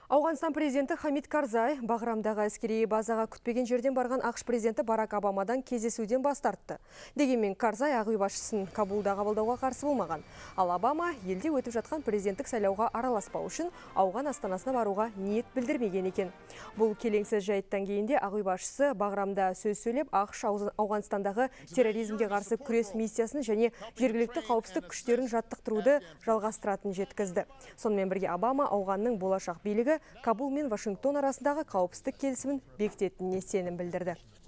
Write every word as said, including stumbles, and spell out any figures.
Ауғанстан президенті Хамид Карзай Бағрамдағы әскери базаға күтпеген жерден барған ақш президенті Барак Обамадан кездесуден бас тартты. Дегенмен Карзай Ақ үй басшысын Кабулда қабылдауға қарсы болмаған. Ал Обама елде өтіп жатқан президенттік сайлауға араласпау үшін Ауған астанасына баруға ниет білдірмеген екен. Бұл келеңсіз жайттан кейінде Ақ үй басшысы Бағрамда сөз сөйлеп, ақш Ауғанстандағы терроризмге қарсы күрес миссиясын және жергілікті қауіпсіздік күштерін жаттықтыруды жалғастыратынын жеткізді. Сонымен бірге Обама Ауғанның болашақ билігі Кабул мен Вашингтон арасындағы қауіпсіздік келісімін бекітетініне сенім білдірді.